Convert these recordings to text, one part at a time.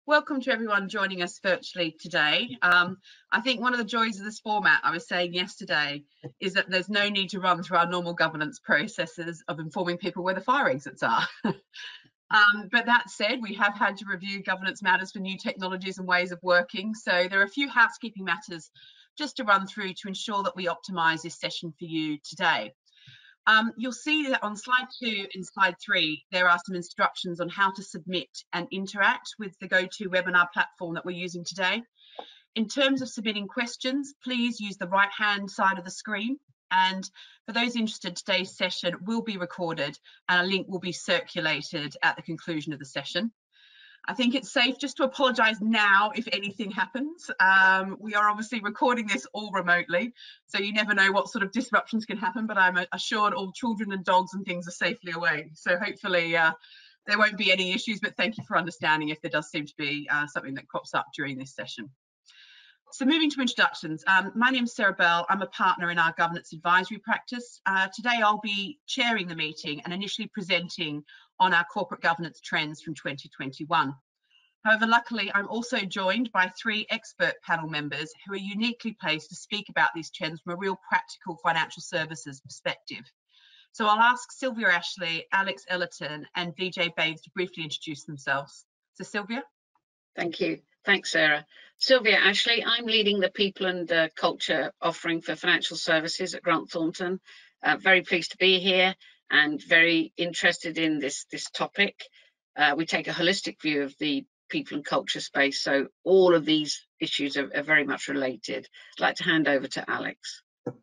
Welcome to everyone joining us virtually today. I think one of the joys of this format, I was saying yesterday, is that there's no need to run through our normal governance processes of informing people where the fire exits are. But that said, we have had to review governance matters for new technologies and ways of working. So there are a few housekeeping matters just to run through to ensure that we optimise this session for you today. You'll see that on slide 2 and slide 3, there are some instructions on how to submit and interact with the GoToWebinar platform that we're using today. In terms of submitting questions, please use the right-hand side of the screen. And for those interested, today's session will be recorded and a link will be circulated at the conclusion of the session. I think it's safe just to apologise now if anything happens. We are obviously recording this all remotely, so you never know what sort of disruptions can happen, but I'm assured all children and dogs and things are safely away. So hopefully there won't be any issues, but thank you for understanding if there does seem to be something that crops up during this session. So moving to introductions, my name is Sarah Bell. I'm a partner in our governance advisory practice. Today I'll be chairing the meeting and initially presenting on our corporate governance trends from 2021. However, luckily, I'm also joined by 3 expert panel members who are uniquely placed to speak about these trends from a real practical financial services perspective. So I'll ask Sylvia Ashley, Alex Ellerton and Vijay Bains to briefly introduce themselves. So Sylvia? Thank you. Thanks, Sarah. Sylvia Ashley, I'm leading the People and Culture offering for financial services at Grant Thornton. Very pleased to be here and very interested in this topic. We take a holistic view of the people and culture space, so all of these issues are very much related. I'd like to hand over to Alex.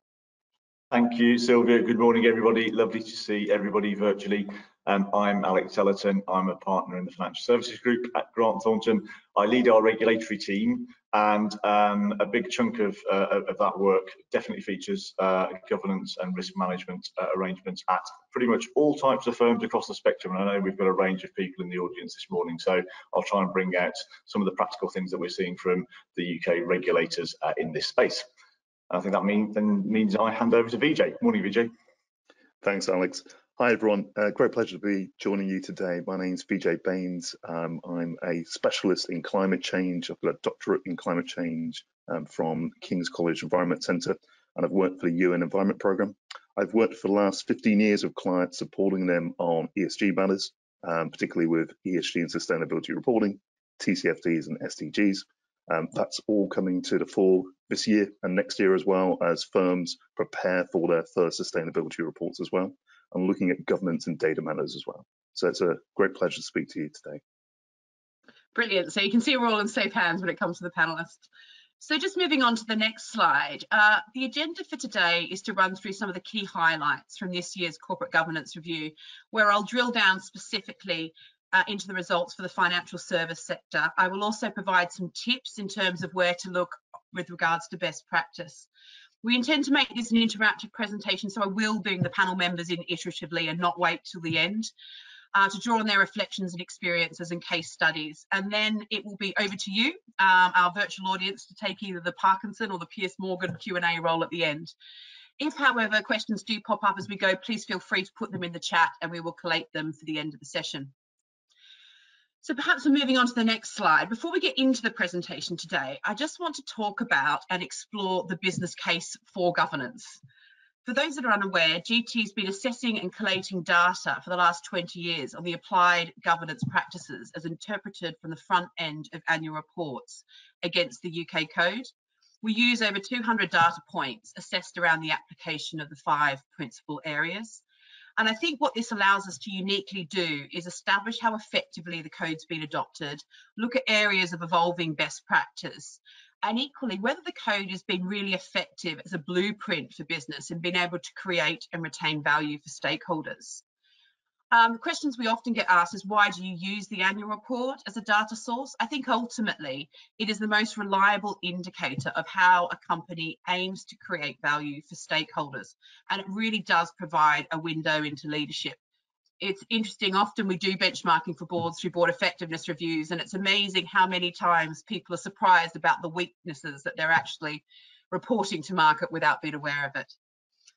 Thank you, Sylvia. Good morning, everybody. Lovely to see everybody virtually. I'm Alex Ellerton. I'm a partner in the Financial Services Group at Grant Thornton. I lead our regulatory team, and a big chunk of that work definitely features governance and risk management arrangements at pretty much all types of firms across the spectrum. And I know we've got a range of people in the audience this morning, so I'll try and bring out some of the practical things that we're seeing from the UK regulators in this space. I think that means I hand over to Vijay. Morning, Vijay. Thanks, Alex. Hi, everyone. Great pleasure to be joining you today. My name's Vijay Bains. I'm a specialist in climate change. I've got a doctorate in climate change from King's College Environment Centre, and I've worked for the UN Environment Programme. I've worked for the last 15 years with clients, supporting them on ESG matters, particularly with ESG and sustainability reporting, TCFDs and SDGs. That's all coming to the fore this year and next year, as well as firms prepare for their first sustainability reports as well, and looking at governance and data matters as well. So it's a great pleasure to speak to you today. Brilliant. So you can see we're all in safe hands when it comes to the panelists. So just moving on to the next slide, the agenda for today is to run through some of the key highlights from this year's corporate governance review, where I'll drill down specifically into the results for the financial service sector. I will also provide some tips in terms of where to look with regards to best practice. We intend to make this an interactive presentation, so I will bring the panel members in iteratively and not wait till the end to draw on their reflections and experiences and case studies. And then it will be over to you, our virtual audience, to take either the Parkinson or the Piers Morgan Q&A role at the end. If, however, questions do pop up as we go, please feel free to put them in the chat and we will collate them for the end of the session. So perhaps we're moving on to the next slide. Before we get into the presentation today, I just want to talk about and explore the business case for governance. For those that are unaware, GT has been assessing and collating data for the last 20 years on the applied governance practices as interpreted from the front end of annual reports against the UK Code. We use over 200 data points assessed around the application of the 5 principal areas. And I think what this allows us to uniquely do is establish how effectively the code's been adopted, look at areas of evolving best practice, and equally whether the code has been really effective as a blueprint for business and been able to create and retain value for stakeholders. Questions we often get asked is, why do you use the annual report as a data source? I think ultimately it is the most reliable indicator of how a company aims to create value for stakeholders, and it really does provide a window into leadership. It's interesting, often we do benchmarking for boards through board effectiveness reviews, and it's amazing how many times people are surprised about the weaknesses that they're actually reporting to market without being aware of it.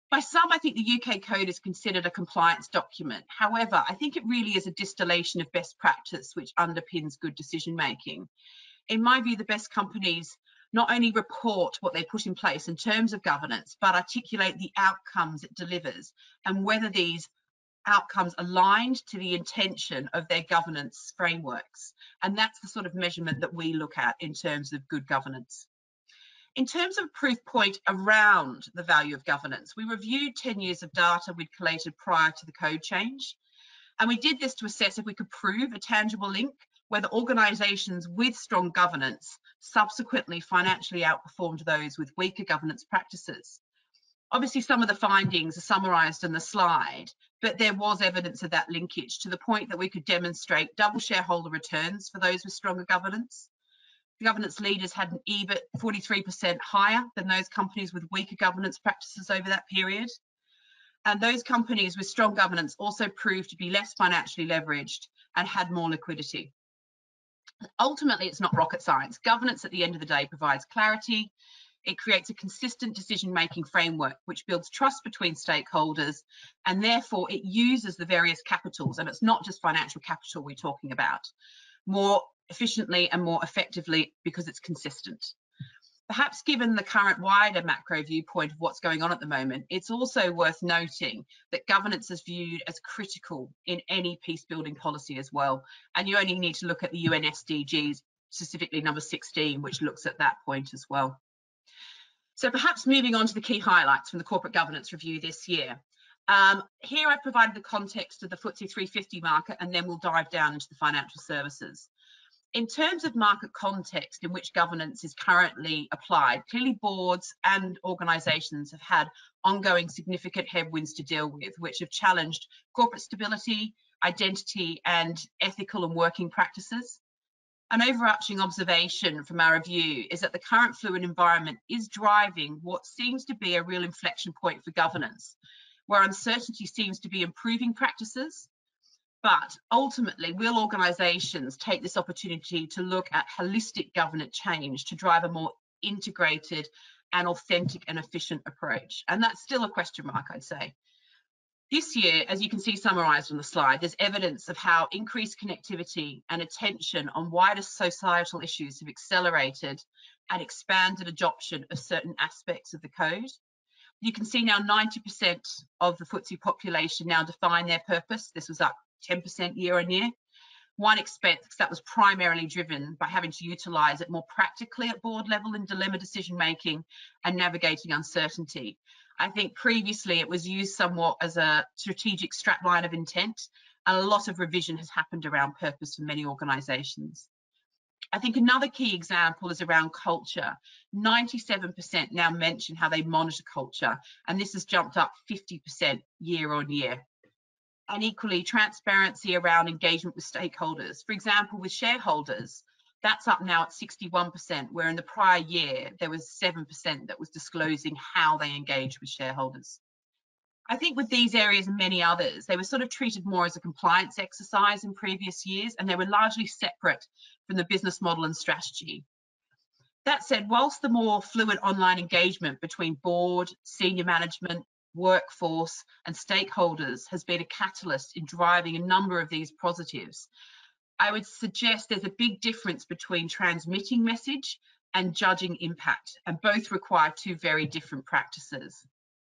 By some, I think the UK Code is considered a compliance document. However, I think it really is a distillation of best practice which underpins good decision making. In my view, the best companies not only report what they put in place in terms of governance, but articulate the outcomes it delivers and whether these outcomes aligned to the intention of their governance frameworks. And that's the sort of measurement that we look at in terms of good governance. In terms of proof point around the value of governance, we reviewed 10 years of data we'd collated prior to the code change. And we did this to assess if we could prove a tangible link whether organisations with strong governance subsequently financially outperformed those with weaker governance practices. Obviously, some of the findings are summarised in the slide, but there was evidence of that linkage to the point that we could demonstrate double shareholder returns for those with stronger governance. The governance leaders had an EBIT 43% higher than those companies with weaker governance practices over that period. And those companies with strong governance also proved to be less financially leveraged and had more liquidity. Ultimately, it's not rocket science. Governance at the end of the day provides clarity. It creates a consistent decision-making framework which builds trust between stakeholders, and therefore it uses the various capitals, and it's not just financial capital we're talking about, more efficiently and more effectively because it's consistent. Perhaps given the current wider macro viewpoint of what's going on at the moment, it's also worth noting that governance is viewed as critical in any peace building policy as well. And you only need to look at the UN SDGs, specifically number 16, which looks at that point as well. So perhaps moving on to the key highlights from the corporate governance review this year. Here I've provided the context of the FTSE 350 market, and then we'll dive down into the financial services. In terms of market context in which governance is currently applied, clearly boards and organisations have had ongoing significant headwinds to deal with, which have challenged corporate stability, identity and ethical and working practices. An overarching observation from our review is that the current fluid environment is driving what seems to be a real inflection point for governance, where uncertainty seems to be improving practices. But ultimately, will organisations take this opportunity to look at holistic governance change to drive a more integrated and authentic and efficient approach? And that's still a question mark, I'd say. This year, as you can see summarised on the slide, there's evidence of how increased connectivity and attention on wider societal issues have accelerated and expanded adoption of certain aspects of the code. You can see now 90% of the FTSE population now define their purpose. This was up 10% year on year. One expects that was primarily driven by having to utilise it more practically at board level in dilemma decision making and navigating uncertainty. I think previously it was used somewhat as a strategic strapline of intent, and a lot of revision has happened around purpose for many organisations. I think another key example is around culture. 97% now mention how they monitor culture, and this has jumped up 50% year on year. And equally, transparency around engagement with stakeholders. For example, with shareholders, that's up now at 61%, where in the prior year, there was 7% that was disclosing how they engage with shareholders. I think with these areas and many others, they were sort of treated more as a compliance exercise in previous years, and they were largely separate from the business model and strategy. That said, whilst the more fluid online engagement between board, senior management, workforce and stakeholders has been a catalyst in driving a number of these positives, I would suggest there's a big difference between transmitting message and judging impact, and both require two very different practices.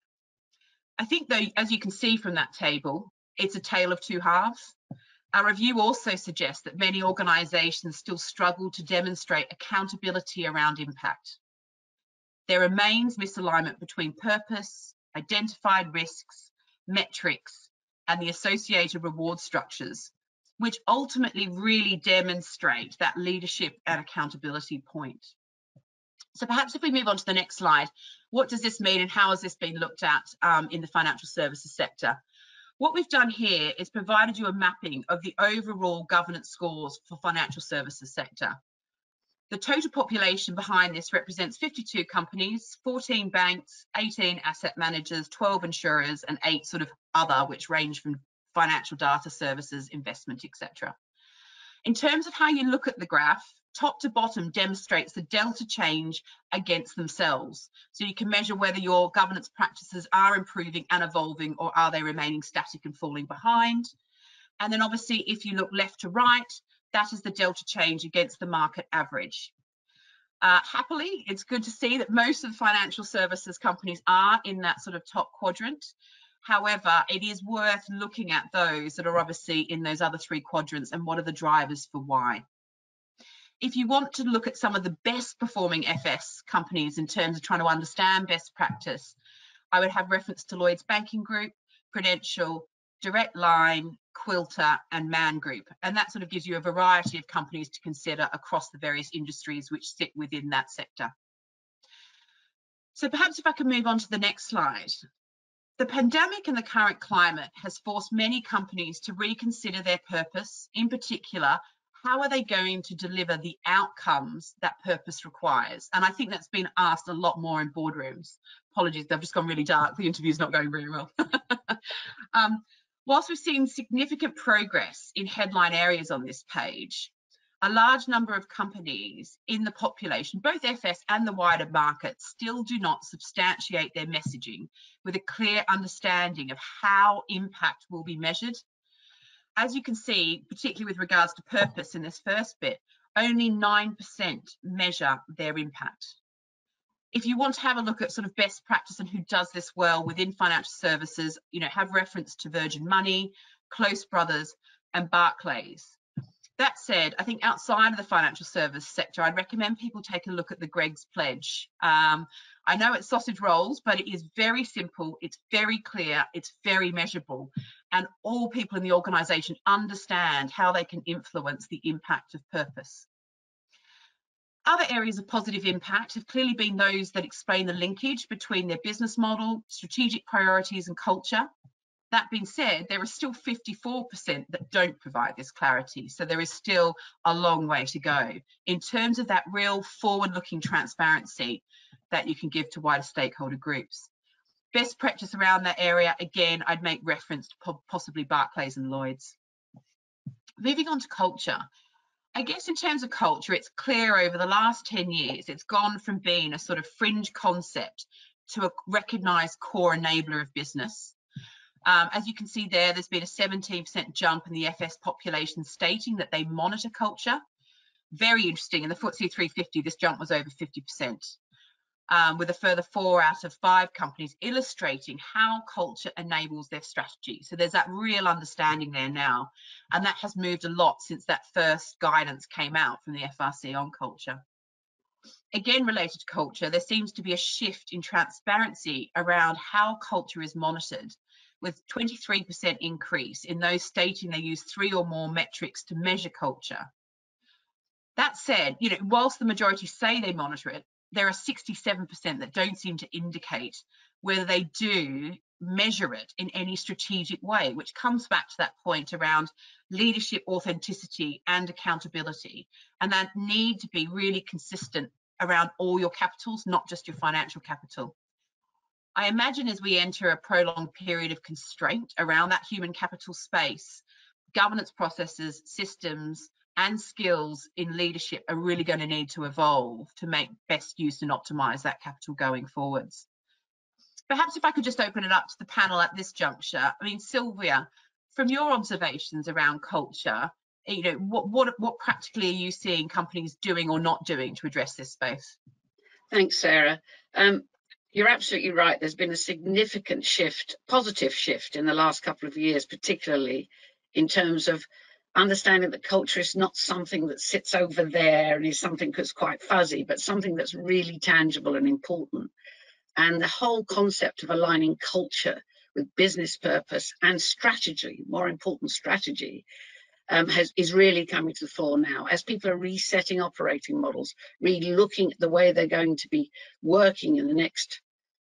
I think though, as you can see from that table, it's a tale of two halves. Our review also suggests that many organisations still struggle to demonstrate accountability around impact. There remains misalignment between purpose, identified risks, metrics, and the associated reward structures, which ultimately really demonstrate that leadership and accountability point. So perhaps if we move on to the next slide, what does this mean and how has this been looked at in the financial services sector? What we've done here is provided you a mapping of the overall governance scores for financial services sector. The total population behind this represents 52 companies, 14 banks, 18 asset managers, 12 insurers, and 8 sort of other, which range from financial data services, investment, etc. In terms of how you look at the graph, top to bottom demonstrates the delta change against themselves. So you can measure whether your governance practices are improving and evolving, or are they remaining static and falling behind. And then obviously, if you look left to right, that is the delta change against the market average. Happily, it's good to see that most of the financial services companies are in that sort of top quadrant. However, it is worth looking at those that are obviously in those other three quadrants and what are the drivers for why. If you want to look at some of the best performing FS companies in terms of trying to understand best practice, I would have reference to Lloyds Banking Group, Prudential, Direct Line, Quilter and Man Group. And that sort of gives you a variety of companies to consider across the various industries which sit within that sector. So perhaps if I can move on to the next slide. The pandemic and the current climate has forced many companies to reconsider their purpose. In particular, how are they going to deliver the outcomes that purpose requires? And I think that's been asked a lot more in boardrooms. Apologies, they've just gone really dark. The interview's not going very well. Whilst we've seen significant progress in headline areas on this page, a large number of companies in the population, both FS and the wider market, still do not substantiate their messaging with a clear understanding of how impact will be measured. As you can see, particularly with regards to purpose in this first bit, only 9% measure their impact. If you want to have a look at sort of best practice and who does this well within financial services, you know, have reference to Virgin Money, Close Brothers and Barclays. That said, I think outside of the financial service sector, I'd recommend people take a look at the Greggs Pledge. I know it's sausage rolls, but it is very simple, it's very clear, it's very measurable, and all people in the organisation understand how they can influence the impact of purpose. Other areas of positive impact have clearly been those that explain the linkage between their business model, strategic priorities and culture. That being said, there are still 54% that don't provide this clarity. So there is still a long way to go in terms of that real forward-looking transparency that you can give to wider stakeholder groups. Best practice around that area, again, I'd make reference to possibly Barclays and Lloyds. Moving on to culture. I guess in terms of culture, it's clear over the last 10 years, it's gone from being a sort of fringe concept to a recognised core enabler of business. As you can see there, there's been a 17% jump in the FS population stating that they monitor culture. Very interesting. In the FTSE 350, this jump was over 50%, with a further 4 out of 5 companies illustrating how culture enables their strategy. So there's that real understanding there now. And that has moved a lot since that first guidance came out from the FRC on culture. Again, related to culture, there seems to be a shift in transparency around how culture is monitored, with 23% increase in those stating they use 3 or more metrics to measure culture. That said, you know, whilst the majority say they monitor it, there are 67% that don't seem to indicate whether they do measure it in any strategic way, which comes back to that point around leadership, authenticity and accountability, and that need to be really consistent around all your capitals, not just your financial capital. I imagine as we enter a prolonged period of constraint around that human capital space, governance processes, systems, and skills in leadership are really going to need to evolve to make best use and optimise that capital going forwards. Perhaps if I could just open it up to the panel at this juncture. I mean, Sylvia, from your observations around culture, you know, what practically are you seeing companies doing or not doing to address this space? Thanks, Sarah. You're absolutely right. There's been a significant shift, positive shift in the last couple of years, particularly in terms of understanding that culture is not something that sits over there and is something that's quite fuzzy, but something that's really tangible and important. And the whole concept of aligning culture with business purpose and strategy, more important strategy, is really coming to the fore now as people are resetting operating models, really looking at the way they're going to be working in the next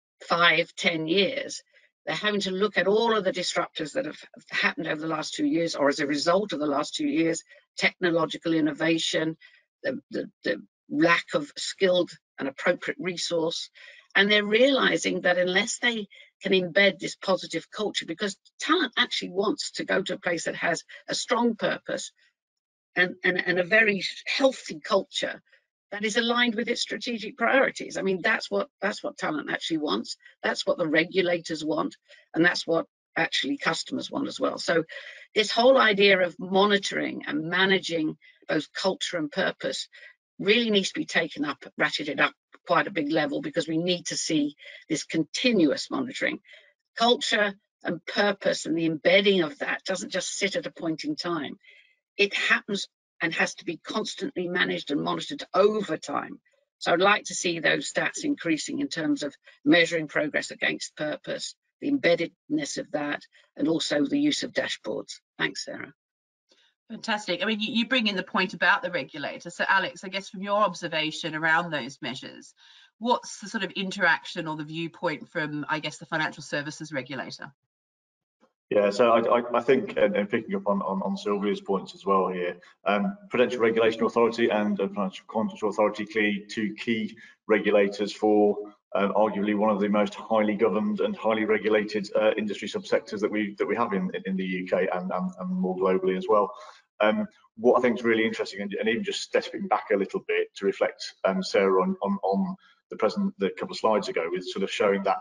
5-10 years. They're having to look at all of the disruptors that have happened over the last 2 years, or as a result of the last 2 years, technological innovation, the lack of skilled and appropriate resource. And they're realizing that unless they can embed this positive culture, because talent actually wants to go to a place that has a strong purpose, and a very healthy culture that is aligned with its strategic priorities. I mean, that's what talent actually wants. That's what the regulators want, and that's what actually customers want as well. So this whole idea of monitoring and managing both culture and purpose really needs to be taken up, ratcheted up quite a big level, because we need to see this continuous monitoring. Culture and purpose and the embedding of that doesn't just sit at a point in time. It happens and has to be constantly managed and monitored over time. So I'd like to see those stats increasing in terms of measuring progress against purpose, the embeddedness of that, and also the use of dashboards. Thanks, Sarah. Fantastic. I mean, you bring in the point about the regulator. So Alex, I guess from your observation around those measures, what's the sort of interaction or the viewpoint from, I guess, the financial services regulator? Yeah, so I think, and picking up on Sylvia's points as well here, Prudential Regulation Authority and Financial Conduct Authority, clearly two key regulators for arguably one of the most highly governed and highly regulated industry subsectors that we have in the UK and more globally as well. What I think is really interesting, and even just stepping back a little bit to reflect, Sarah, on the couple of slides ago, with sort of showing that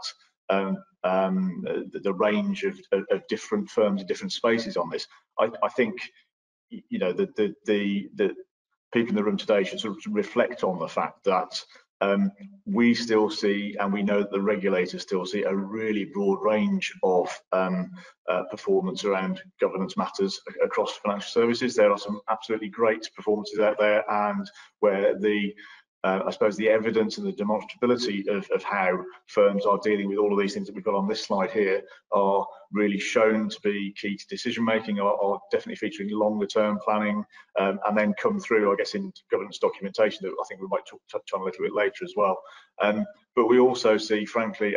the range of different firms in different spaces on this. I think, you know, the people in the room today should sort of reflect on the fact that we still see, and we know that the regulators still see, a really broad range of performance around governance matters across financial services. There are some absolutely great performances out there, and where I suppose the evidence and the demonstrability of how firms are dealing with all of these things that we've got on this slide here are really shown to be key to decision making, are definitely featuring longer term planning, and then come through, I guess, in governance documentation that I think we might touch on a little bit later as well. But we also see, frankly,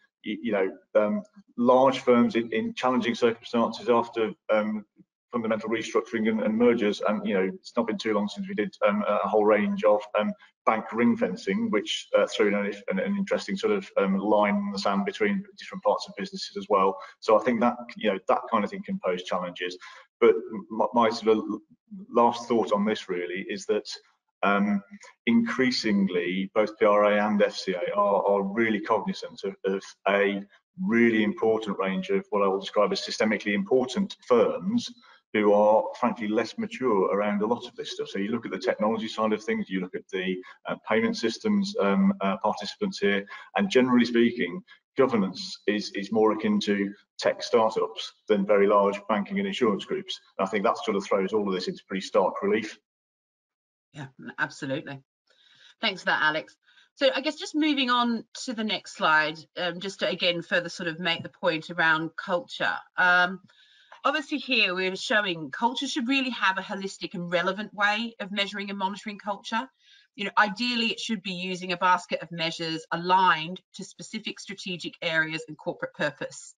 large firms in challenging circumstances after fundamental restructuring and mergers, and it's not been too long since we did a whole range of bank ring fencing, which threw in an interesting sort of line in the sand between different parts of businesses as well. So I think that that kind of thing can pose challenges. But my sort of last thought on this really is that increasingly both PRA and FCA are really cognizant of a really important range of what I will describe as systemically important firms who are frankly less mature around a lot of this stuff. So you look at the technology side of things, you look at the payment systems participants here, and generally speaking, governance is more akin to tech startups than very large banking and insurance groups. And I think that sort of throws all of this into pretty stark relief. Yeah, absolutely. Thanks for that, Alex. So I guess just moving on to the next slide, just to again further sort of make the point around culture. Obviously here we're showing culture should really have a holistic and relevant way of measuring and monitoring culture. Ideally it should be using a basket of measures aligned to specific strategic areas and corporate purpose.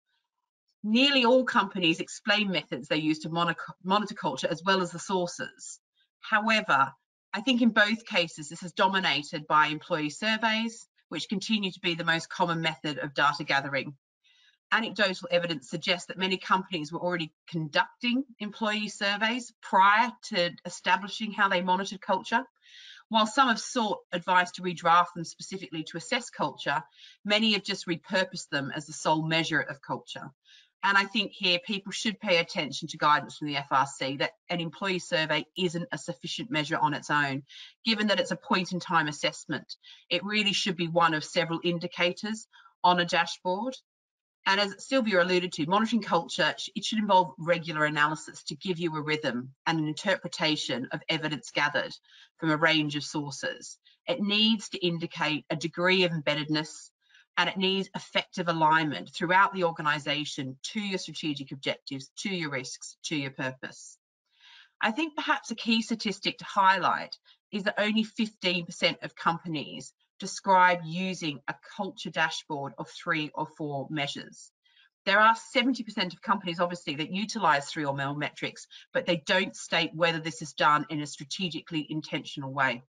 Nearly all companies explain methods they use to monitor culture as well as the sources. However, I think in both cases this is dominated by employee surveys, which continue to be the most common method of data gathering. Anecdotal evidence suggests that many companies were already conducting employee surveys prior to establishing how they monitored culture. While some have sought advice to redraft them specifically to assess culture, many have just repurposed them as the sole measure of culture. And I think here people should pay attention to guidance from the FRC that an employee survey isn't a sufficient measure on its own. Given that it's a point in time assessment, it really should be one of several indicators on a dashboard. And as Sylvia alluded to, monitoring culture, it should involve regular analysis to give you a rhythm and an interpretation of evidence gathered from a range of sources. It needs to indicate a degree of embeddedness, and it needs effective alignment throughout the organisation to your strategic objectives, to your risks, to your purpose. I think perhaps a key statistic to highlight is that only 15% of companies describe using a culture dashboard of 3 or 4 measures. There are 70% of companies, obviously, that utilise 3 or more metrics, but they don't state whether this is done in a strategically intentional way.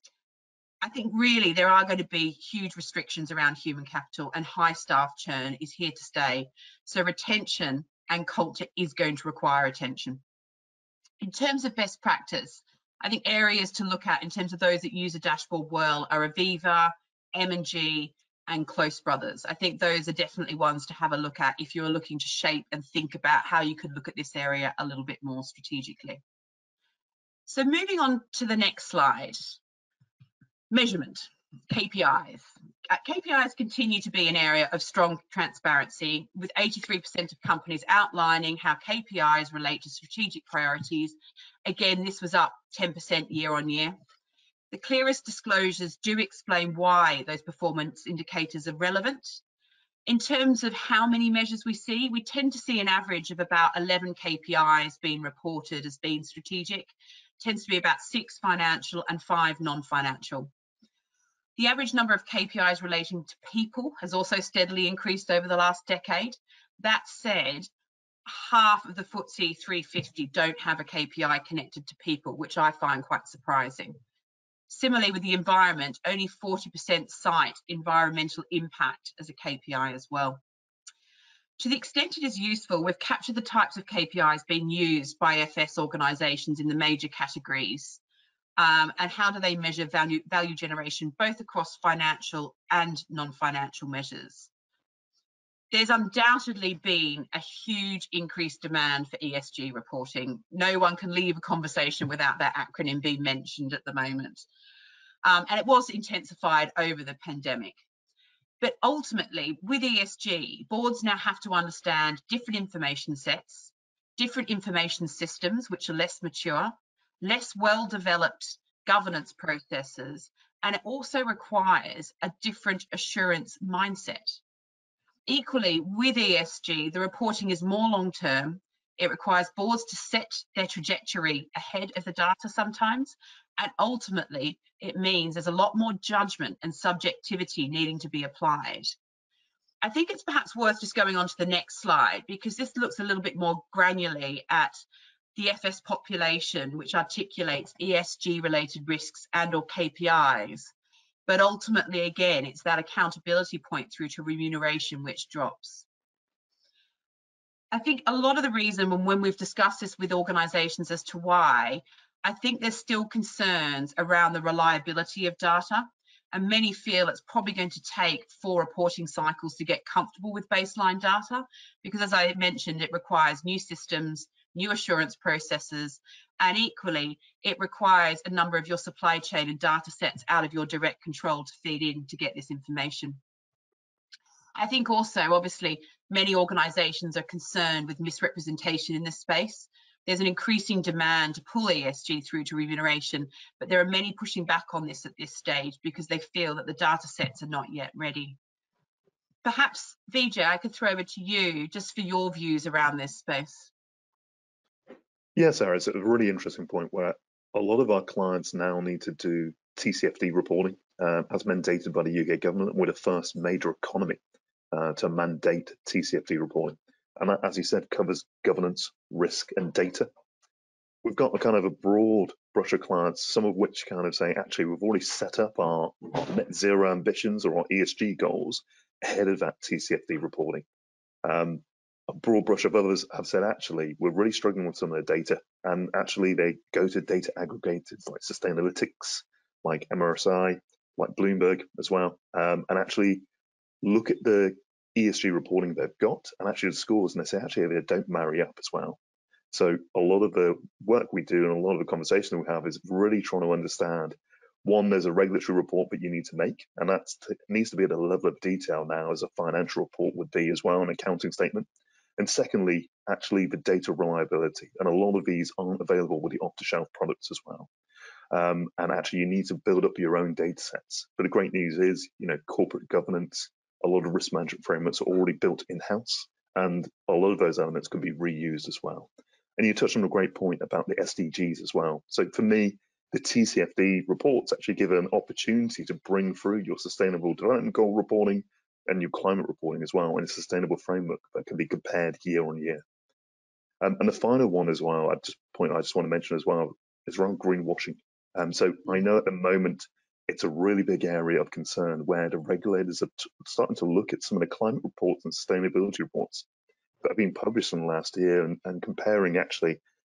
I think really there are going to be huge restrictions around human capital, and high staff churn is here to stay. So retention and culture is going to require attention. In terms of best practice, I think areas to look at in terms of those that use a dashboard well are Aviva, M&G, and Close Brothers. I think those are definitely ones to have a look at if you're looking to shape and think about how you could look at this area a little bit more strategically. So moving on to the next slide, measurement, KPIs. KPIs continue to be an area of strong transparency, with 83% of companies outlining how KPIs relate to strategic priorities. Again, this was up 10% year on year. The clearest disclosures do explain why those performance indicators are relevant. In terms of how many measures we see, we tend to see an average of about 11 KPIs being reported as being strategic. It tends to be about 6 financial and 5 non-financial. The average number of KPIs relating to people has also steadily increased over the last decade. That said, half of the FTSE 350 don't have a KPI connected to people, which I find quite surprising. Similarly, with the environment, only 40% cite environmental impact as a KPI as well. To the extent it is useful, we've captured the types of KPIs being used by FS organisations in the major categories, and how do they measure value generation, both across financial and non-financial measures. There's undoubtedly been a huge increased demand for ESG reporting. No one can leave a conversation without that acronym being mentioned at the moment. And it was intensified over the pandemic. But ultimately, with ESG, boards now have to understand different information sets, different information systems, which are less mature, less well-developed governance processes, and it also requires a different assurance mindset. Equally, with ESG, the reporting is more long-term. It requires boards to set their trajectory ahead of the data sometimes, and ultimately, it means there's a lot more judgment and subjectivity needing to be applied. I think it's perhaps worth just going on to the next slide, because this looks a little bit more granularly at the FS population, which articulates ESG-related risks and or KPIs. But ultimately, again, it's that accountability point through to remuneration which drops. I think a lot of the reason when we've discussed this with organisations as to why, I think there's still concerns around the reliability of data, and many feel it's probably going to take 4 reporting cycles to get comfortable with baseline data, because as I mentioned, it requires new systems, new assurance processes, and equally, it requires a number of your supply chain and data sets out of your direct control to feed in to get this information. I think also, obviously, many organisations are concerned with misrepresentation in this space. There's an increasing demand to pull ESG through to remuneration, but there are many pushing back on this at this stage because they feel that the data sets are not yet ready. Perhaps, Vijay, I could throw over to you just for your views around this space. Yeah, Sarah, it's a really interesting point where a lot of our clients now need to do TCFD reporting as mandated by the UK government. We're the first major economy to mandate TCFD reporting. And that, as you said, covers governance, risk, and data. We've got a kind of a broad brush of clients, some of which kind of say, actually, we've already set up our net zero ambitions or our ESG goals ahead of that TCFD reporting. A broad brush of others have said, actually, we're really struggling with some of the data, and actually they go to data aggregators like Sustainalytics, like MRSI, like Bloomberg as well, and actually look at the ESG reporting they've got and actually the scores, and they say, actually, they don't marry up as well. So a lot of the work we do and a lot of the conversation we have is really trying to understand, one, there's a regulatory report that you need to make, and that needs to be at a level of detail now as a financial report would be as well, an accounting statement. And secondly, actually the data reliability, and a lot of these aren't available with the off-the-shelf products as well. And actually you need to build up your own data sets. But the great news is, you know, corporate governance, a lot of risk management frameworks are already built in-house, and a lot of those elements can be reused as well. And you touched on a great point about the SDGs as well. So for me, the TCFD reports actually give an opportunity to bring through your sustainable development goal reporting and your climate reporting as well in a sustainable framework that can be compared year on year. And the final one as well, I just want to mention as well, is around greenwashing. So I know at the moment it's a really big area of concern where the regulators are starting to look at some of the climate reports and sustainability reports that have been published in the last year and comparing actually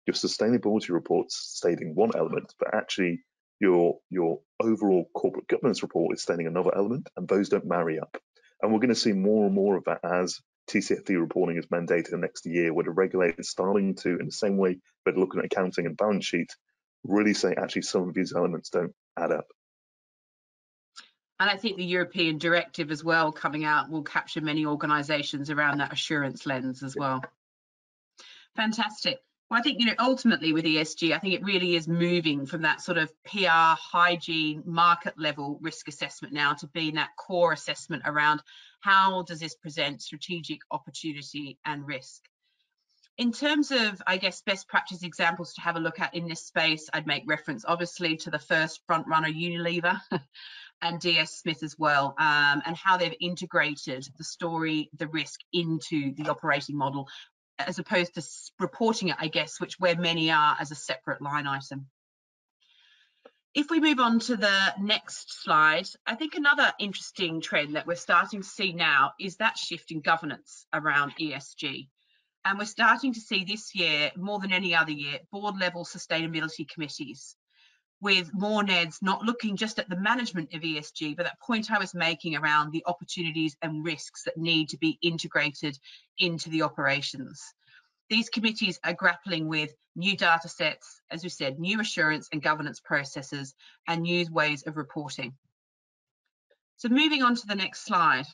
your sustainability report's stating one element, but actually your overall corporate governance report is stating another element, and those don't marry up. And we're going to see more and more of that as TCFD reporting is mandated next year, where the regulator is starting to, in the same way they're looking at accounting and balance sheet, really say actually some of these elements don't add up. And I think the European directive as well coming out will capture many organisations around that assurance lens as well. Fantastic. Well, I think, ultimately with ESG, I think it really is moving from that sort of PR, hygiene, market level risk assessment now to being that core assessment around how does this present strategic opportunity and risk. In terms of, I guess, best practice examples to have a look at in this space, I'd make reference obviously to the first front runner, Unilever, and DS Smith as well, and how they've integrated the story, the risk into the operating model, as opposed to reporting it, I guess, where many are as a separate line item. If we move on to the next slide, I think another interesting trend that we're starting to see now is that shift in governance around ESG. And we're starting to see this year, more than any other year, board level sustainability committees, with more NEDs not looking just at the management of ESG, but that point I was making around the opportunities and risks that need to be integrated into the operations. These committees are grappling with new data sets, as we said, new assurance and governance processes, and new ways of reporting. So moving on to the next slide.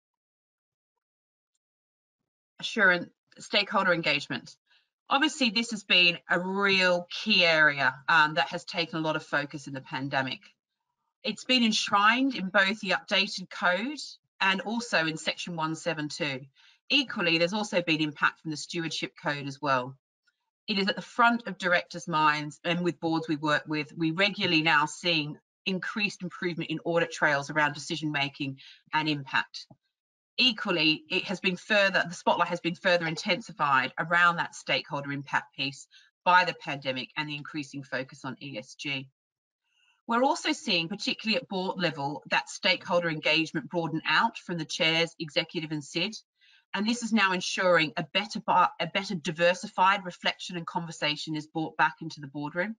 Assurance, stakeholder engagement. Obviously, this has been a real key area that has taken a lot of focus in the pandemic. It's been enshrined in both the updated code and also in section 172. Equally, there's also been impact from the stewardship code as well. It is at the front of directors' minds, and with boards we work with, we regularly now seeing increased improvement in audit trails around decision making and impact. Equally, it has been the spotlight has been further intensified around that stakeholder impact piece by the pandemic and the increasing focus on ESG. We're also seeing, particularly at board level, that stakeholder engagement broaden out from the chairs, executive and SID, and this is now ensuring a better diversified reflection and conversation is brought back into the boardroom.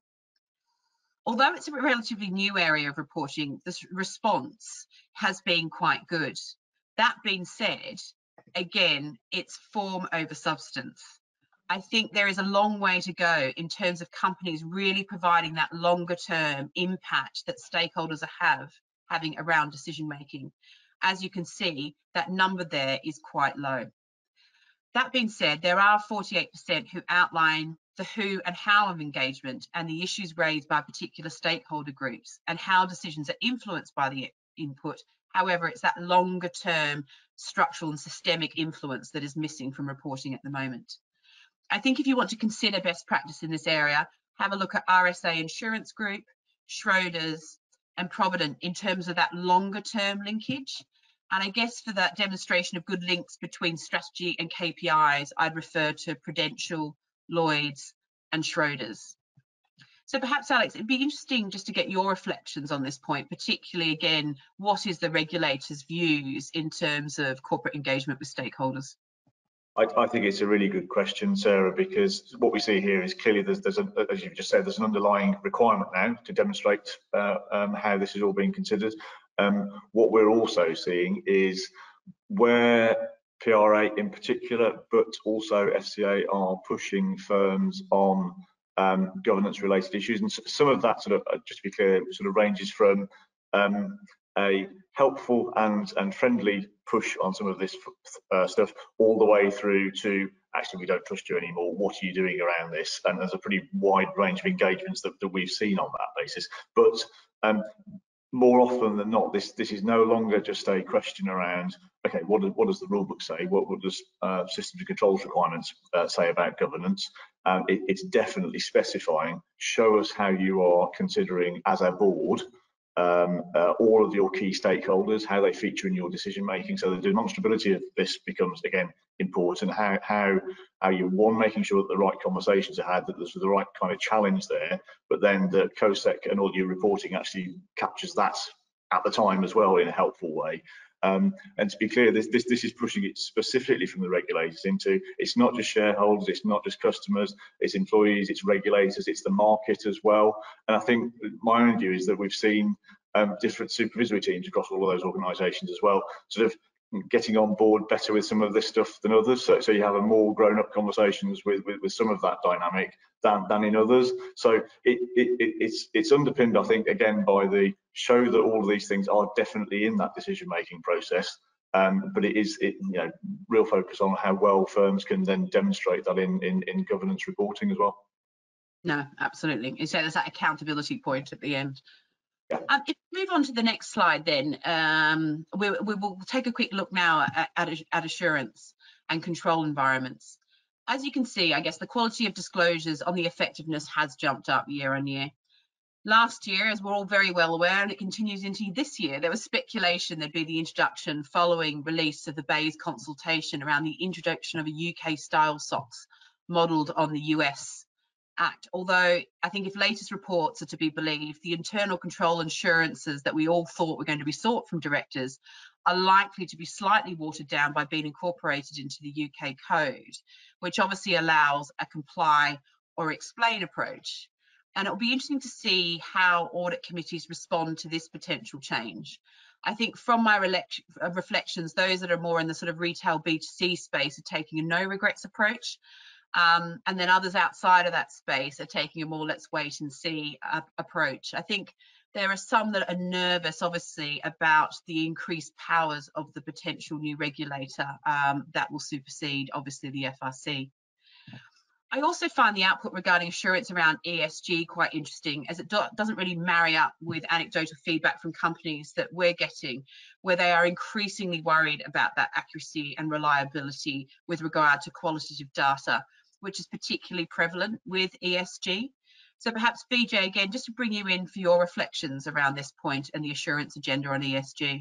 Although it's a relatively new area of reporting, this response has been quite good. That being said, again, it's form over substance. I think there is a long way to go in terms of companies really providing that longer term impact that stakeholders are having around decision making. As you can see, that number there is quite low. That being said, there are 48% who outline the who and how of engagement and the issues raised by particular stakeholder groups and how decisions are influenced by the input. However, it's that longer term structural and systemic influence that is missing from reporting at the moment. I think if you want to consider best practice in this area, have a look at RSA Insurance Group, Schroders and Provident in terms of that longer term linkage. And I guess for that demonstration of good links between strategy and KPIs, I'd refer to Prudential, Lloyds and Schroders. So perhaps, Alex, it'd be interesting just to get your reflections on this point, particularly, again, what is the regulator's views in terms of corporate engagement with stakeholders? I think it's a really good question, Sarah, because what we see here is clearly as you've just said, there's an underlying requirement now to demonstrate how this is all being considered. What we're also seeing is where PRA in particular, but also FCA are pushing firms on governance related issues, and some of that sort of, just to be clear, sort of ranges from a helpful and friendly push on some of this stuff all the way through to actually we don't trust you anymore, what are you doing around this? And there's a pretty wide range of engagements that we've seen on that basis. But more often than not, this is no longer just a question around, okay, what does the rule book say? What does systems and controls requirements say about governance? It's definitely specifying, show us how you are considering as a board all of your key stakeholders, how they feature in your decision making. So the demonstrability of this becomes again important. How you, one, making sure that the right conversations are had, that there's the right kind of challenge there, but then the COSEC and all your reporting actually captures that at the time as well in a helpful way. And to be clear, this is pushing it specifically from the regulators into, it's not just shareholders, it's not just customers, it's employees, it's regulators, it's the market as well. And I think my own view is that we've seen different supervisory teams across all of those organisations as well, sort of getting on board better with some of this stuff than others. So you have a more grown-up conversations with some of that dynamic than in others. So it's underpinned, I think, again by the show that all of these things are definitely in that decision-making process. But it is real focus on how well firms can then demonstrate that in governance reporting as well. No, absolutely. You say there's that accountability point at the end. Yeah. If we move on to the next slide, then we will take a quick look now at assurance and control environments. As you can see, I guess the quality of disclosures on the effectiveness has jumped up year on year. Last year, as we're all very well aware, and it continues into this year, there was speculation there'd be the introduction following release of the BEIS consultation around the introduction of a UK-style SOX modelled on the US Act. Although I think if latest reports are to be believed, the internal control assurances that we all thought were going to be sought from directors are likely to be slightly watered down by being incorporated into the UK code, which obviously allows a comply or explain approach. And it'll be interesting to see how audit committees respond to this potential change. I think from my reflections, those that are more in the sort of retail B2C space are taking a no regrets approach. And then others outside of that space are taking a more let's wait and see approach. I think there are some that are nervous, obviously, about the increased powers of the potential new regulator that will supersede, obviously, the FRC. I also find the output regarding assurance around ESG quite interesting, as it doesn't really marry up with anecdotal feedback from companies that we're getting, where they are increasingly worried about that accuracy and reliability with regard to qualitative data, which is particularly prevalent with ESG. So perhaps, Vijay, again, just to bring you in for your reflections around this point and the assurance agenda on ESG.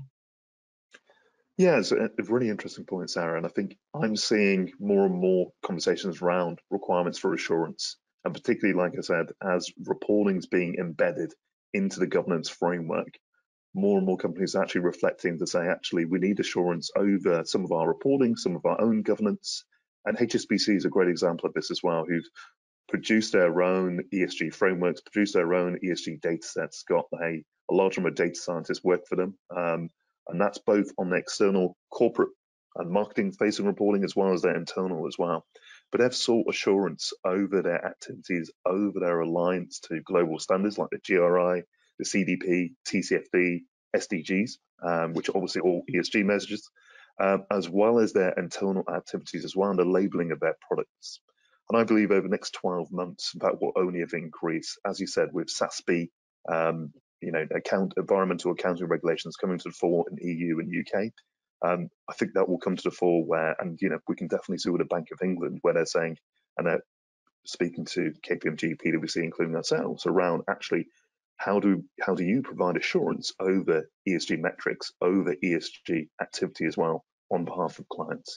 Yeah, it's a really interesting point, Sarah, and I think I'm seeing more and more conversations around requirements for assurance, and particularly, like I said, as reporting is being embedded into the governance framework, more and more companies are actually reflecting to say, actually, we need assurance over some of our reporting, some of our own governance, and HSBC is a great example of this as well, who've produced their own ESG frameworks, produced their own ESG data sets, got a large number of data scientists work for them, and that's both on the external corporate and marketing facing reporting as well as their internal as well. But they've sought assurance over their activities, over their alliance to global standards like the GRI, the CDP, TCFD, SDGs, which are obviously all ESG measures, as well as their internal activities as well, and the labeling of their products. And I believe over the next 12 months, that will only have increased, as you said, with SASB, environmental accounting regulations coming to the fore in EU and UK. I think that will come to the fore where, and we can definitely see with the Bank of England where they're saying, and they're speaking to KPMG, PwC, including ourselves, around actually how do you provide assurance over ESG metrics, over ESG activity as well on behalf of clients.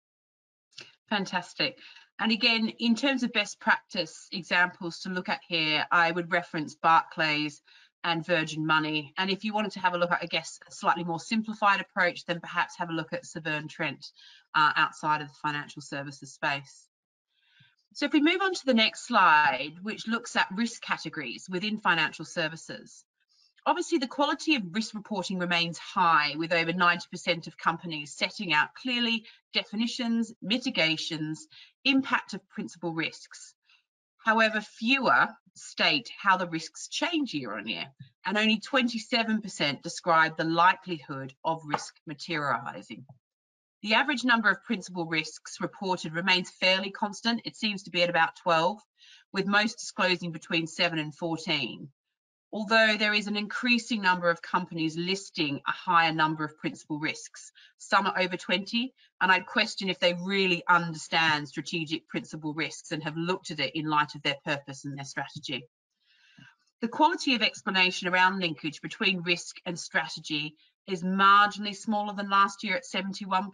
Fantastic. And again, in terms of best practice examples to look at here, I would reference Barclays and Virgin Money. And if you wanted to have a look at, I guess, a slightly more simplified approach, then perhaps have a look at Severn Trent outside of the financial services space. So if we move on to the next slide, which looks at risk categories within financial services. Obviously, the quality of risk reporting remains high, with over 90% of companies setting out clearly definitions, mitigations, impact of principal risks. However, fewer state how the risks change year on year, and only 27% describe the likelihood of risk materialising. The average number of principal risks reported remains fairly constant. It seems to be at about 12, with most disclosing between 7 and 14. Although there is an increasing number of companies listing a higher number of principal risks. Some are over 20, and I'd question if they really understand strategic principal risks and have looked at it in light of their purpose and their strategy. The quality of explanation around linkage between risk and strategy is marginally smaller than last year at 71%.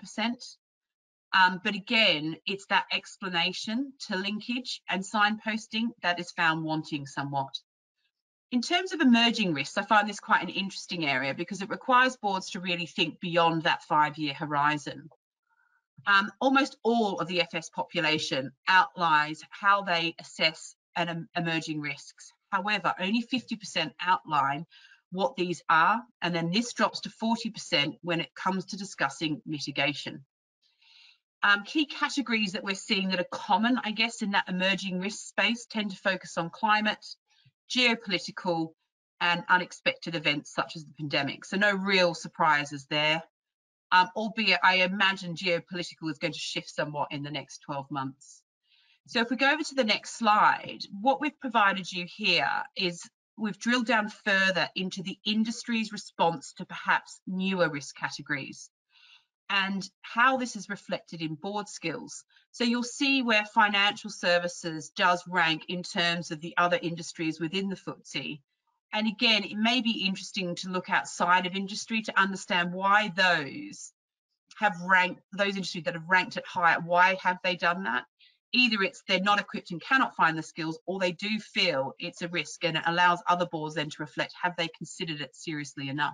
But again, it's that explanation to linkage and signposting that is found wanting somewhat. In terms of emerging risks, I find this quite an interesting area because it requires boards to really think beyond that 5-year horizon. Almost all of the FS population outlines how they assess emerging risks. However, only 50% outline what these are, and then this drops to 40% when it comes to discussing mitigation. Key categories that we're seeing that are common, I guess, in that emerging risk space tend to focus on climate, geopolitical, and unexpected events such as the pandemic. So no real surprises there, albeit I imagine geopolitical is going to shift somewhat in the next 12 months. So if we go over to the next slide, what we've provided you here is we've drilled down further into the industry's response to perhaps newer risk categories and how this is reflected in board skills. So you'll see where financial services does rank in terms of the other industries within the FTSE. And again, it may be interesting to look outside of industry to understand why those industries that have ranked it higher, why have they done that? Either it's they're not equipped and cannot find the skills, or they do feel it's a risk, and it allows other boards then to reflect, have they considered it seriously enough?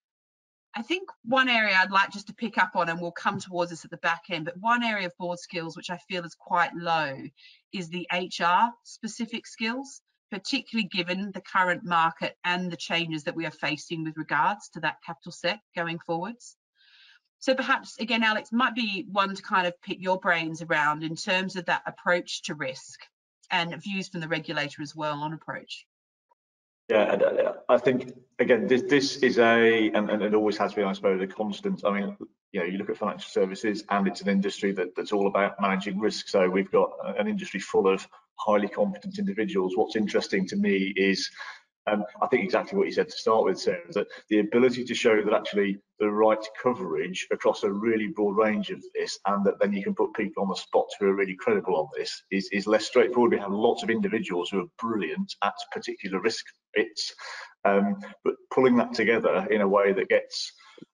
I think one area I'd like just to pick up on, and we'll come towards this at the back end, but one area of board skills which I feel is quite low is the HR specific skills, particularly given the current market and the changes that we are facing with regards to that capital set going forwards. So perhaps, again, Alex, might be one to kind of pick your brains around in terms of that approach to risk and views from the regulator as well on approach. Yeah, I think, again, this is and it always has been, I suppose, a constant. I mean, you know, you look at financial services and it's an industry that's all about managing risk. So we've got an industry full of highly competent individuals. What's interesting to me is, I think exactly what you said to start with, Sarah, that the ability to show that actually the right coverage across a really broad range of this, and that then you can put people on the spot who are really credible on this, is less straightforward. We have lots of individuals who are brilliant at particular risk bits, but pulling that together in a way that gets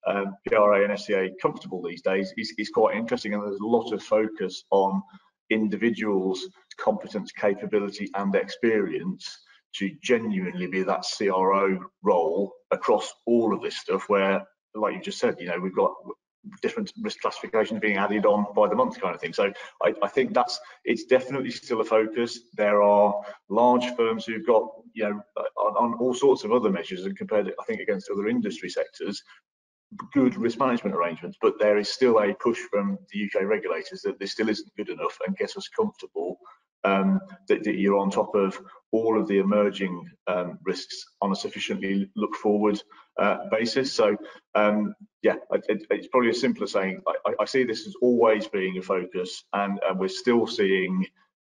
PRA and FCA comfortable these days is quite interesting, and there's a lot of focus on individuals' competence, capability and experience to genuinely be that CRO role across all of this stuff, where, like you just said, you know, we've got different risk classifications being added on by the month kind of thing. So I think it's definitely still a focus. There are large firms who've got, you know, on all sorts of other measures, and compared, I think, against other industry sectors, good risk management arrangements, but there is still a push from the UK regulators that this still isn't good enough and gets us comfortable that you're on top of all of the emerging risks on a sufficiently look forward basis. So yeah, it's probably as simple as saying I see this as always being a focus, and we're still seeing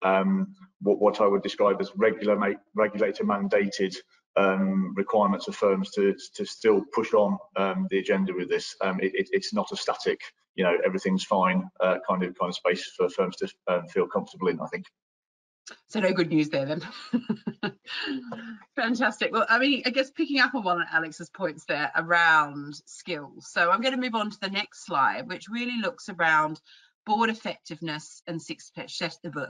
what I would describe as regulator mandated requirements of firms to still push on the agenda with this. It's not a static, you know, everything's fine kind of space for firms to feel comfortable in, I think. So no good news there then. Fantastic. Well, I mean, I guess picking up on one of Alex's points there around skills. So I'm going to move on to the next slide, which really looks around board effectiveness and succession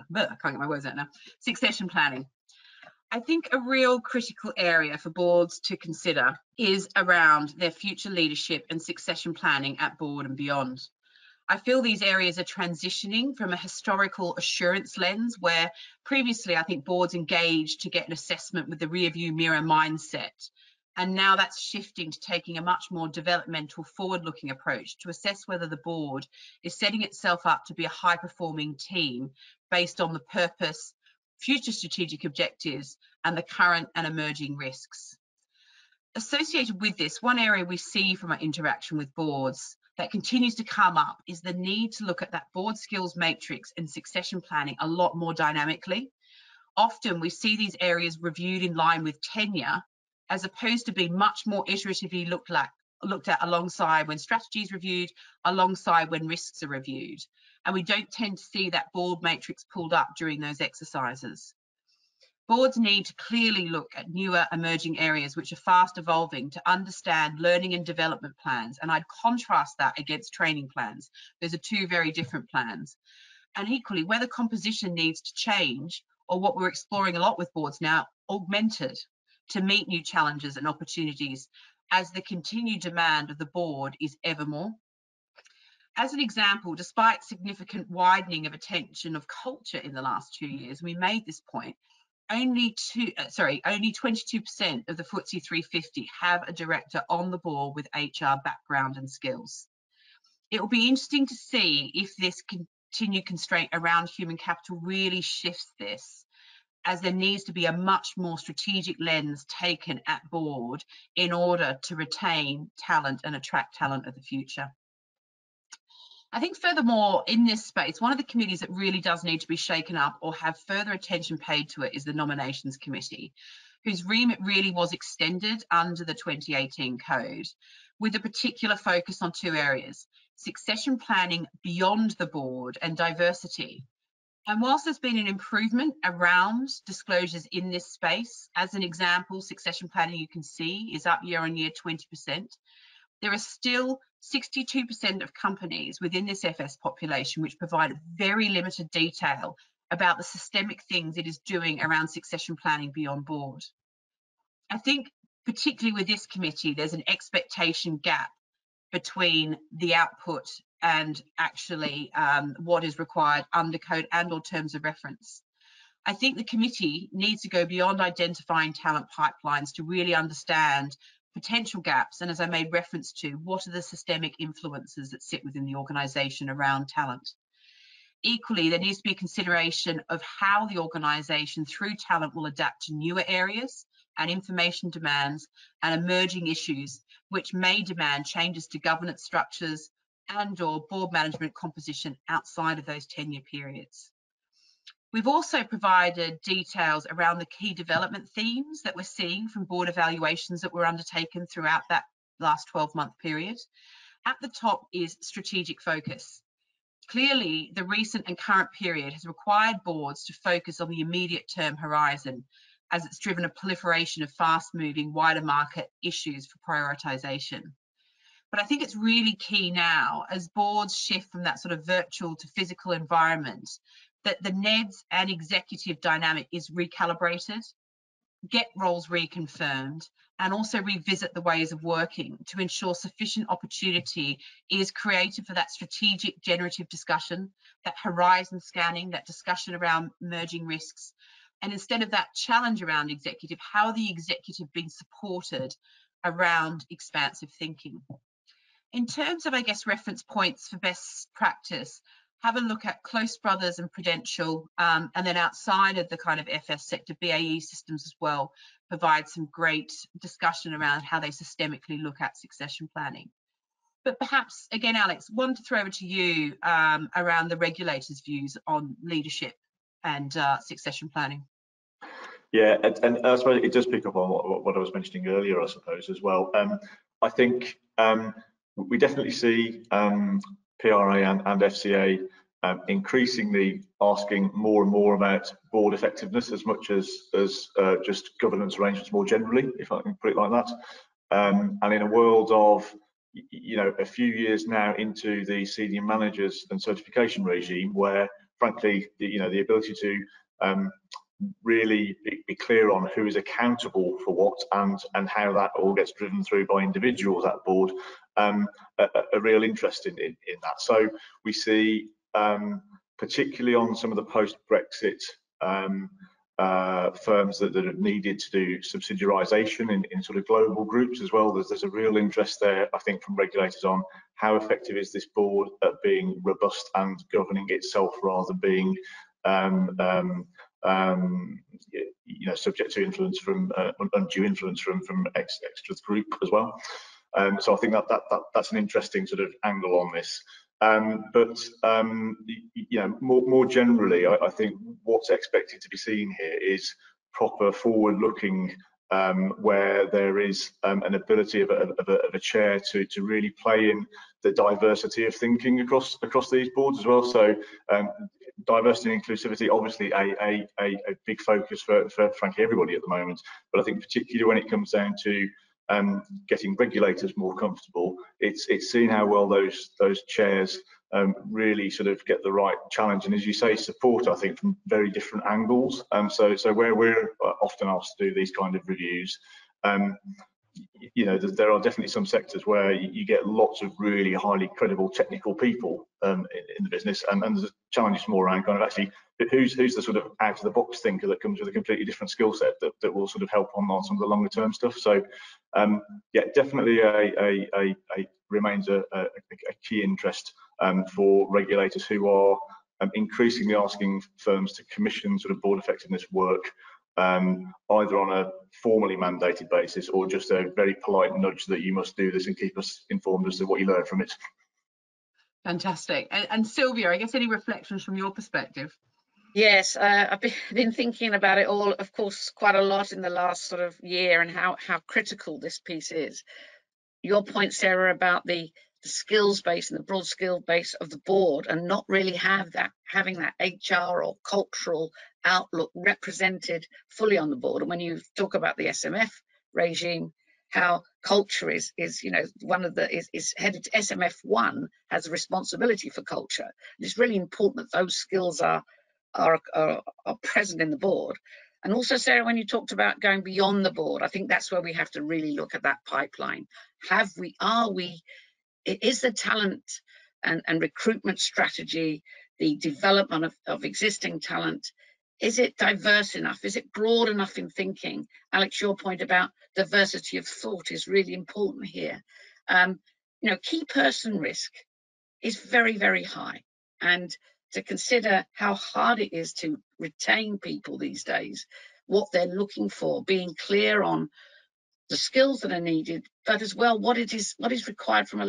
planning. I think a real critical area for boards to consider is around their future leadership and succession planning at board and beyond. I feel these areas are transitioning from a historical assurance lens, where previously I think boards engaged to get an assessment with the rearview mirror mindset. And now that's shifting to taking a much more developmental, forward-looking approach to assess whether the board is setting itself up to be a high-performing team based on the purpose, future strategic objectives, and the current and emerging risks. Associated with this, one area we see from our interaction with boards that continues to come up is the need to look at that board skills matrix and succession planning a lot more dynamically. Often we see these areas reviewed in line with tenure, as opposed to being much more iteratively looked at alongside when strategy is reviewed, alongside when risks are reviewed. And we don't tend to see that board matrix pulled up during those exercises. Boards need to clearly look at newer emerging areas which are fast evolving to understand learning and development plans. And I'd contrast that against training plans. Those are two very different plans. And equally, whether composition needs to change, or what we're exploring a lot with boards now, augmented. to meet new challenges and opportunities as the continued demand of the board is ever more. As an example, despite significant widening of attention of culture in the last 2 years, we made this point, only 22% of the FTSE 350 have a director on the board with HR background and skills. It will be interesting to see if this continued constraint around human capital really shifts this, as there needs to be a much more strategic lens taken at board in order to retain talent and attract talent of the future. I think furthermore, in this space, one of the committees that really does need to be shaken up or have further attention paid to it is the Nominations Committee, whose remit really was extended under the 2018 code, with a particular focus on 2 areas: succession planning beyond the board and diversity. And whilst there's been an improvement around disclosures in this space, as an example, succession planning, you can see, is up year on year 20%. There are still 62% of companies within this FS population which provide very limited detail about the systemic things it is doing around succession planning beyond board. I think particularly with this committee, there's an expectation gap between the output and actually what is required under code and or terms of reference. I think the committee needs to go beyond identifying talent pipelines to really understand potential gaps, and as I made reference to, what are the systemic influences that sit within the organisation around talent. Equally, there needs to be a consideration of how the organisation through talent will adapt to newer areas and information demands and emerging issues which may demand changes to governance structures and or board management composition outside of those 10-year periods. We've also provided details around the key development themes that we're seeing from board evaluations that were undertaken throughout that last 12-month period. At the top is strategic focus. Clearly, the recent and current period has required boards to focus on the immediate term horizon, as it's driven a proliferation of fast-moving, wider market issues for prioritisation. But I think it's really key now, as boards shift from that sort of virtual to physical environment, that the NEDs and executive dynamic is recalibrated, get roles reconfirmed, and also revisit the ways of working to ensure sufficient opportunity is created for that strategic generative discussion, that horizon scanning, that discussion around merging risks. And instead of that challenge around executive, how the executive being supported around expansive thinking. In terms of, I guess, reference points for best practice, have a look at Close Brothers and Prudential, and then outside of the kind of FS sector, BAE Systems as well provide some great discussion around how they systemically look at succession planning. But perhaps, again, Alex, one to throw over to you around the regulators' views on leadership and succession planning. Yeah, and I suppose it does pick up on what I was mentioning earlier, I suppose, as well. I think we definitely see PRA and FCA increasingly asking more and more about board effectiveness as much as just governance arrangements more generally, if I can put it like that. And in a world of, you know, a few years now into the senior managers and certification regime, where frankly, you know, the ability to really be clear on who is accountable for what and how that all gets driven through by individuals at board, a real interest in that. So we see, particularly on some of the post-Brexit firms that have needed to do subsidiarisation in sort of global groups as well, there's a real interest there, I think, from regulators on how effective is this board at being robust and governing itself rather than being you know, subject to influence from undue influence from extra group as well. So I think that's an interesting sort of angle on this. But you know, more generally, I think what's expected to be seen here is proper forward-looking, where there is an ability of a chair to really play in the diversity of thinking across these boards as well. So diversity and inclusivity, obviously a big focus for frankly everybody at the moment, but I think particularly when it comes down to getting regulators more comfortable, it's seen how well those chairs really sort of get the right challenge, and as you say, support, I think, from very different angles. So where we're often asked to do these kind of reviews, you know, there are definitely some sectors where you get lots of really highly credible technical people in the business, and the challenge is more around kind of actually who's the sort of out of the box thinker that comes with a completely different skill set that will sort of help on some of the longer term stuff. So yeah, definitely a remains a key interest for regulators who are increasingly asking firms to commission sort of board effectiveness work, either on a formally mandated basis or just a very polite nudge that you must do this and keep us informed as to what you learn from it. Fantastic. And Sylvia, I guess any reflections from your perspective? Yes, I've been thinking about it all, of course, quite a lot in the last sort of year, and how critical this piece is. Your point, Sarah, about the skills base and the broad skill base of the board, and not really having that HR or cultural outlook represented fully on the board. And when you talk about the SMF regime, how culture is you know, one of the is headed to SMF1 has a responsibility for culture. It's really important that those skills are present in the board. And also, Sarah, when you talked about going beyond the board, I think that's where we have to really look at that pipeline. Is the talent and recruitment strategy, the development of existing talent, is it diverse enough? Is it broad enough in thinking? Alex, your point about diversity of thought is really important here. You know, key person risk is very, very high. And to consider how hard it is to retain people these days, what they're looking for, being clear on the skills that are needed, but as well what is required from a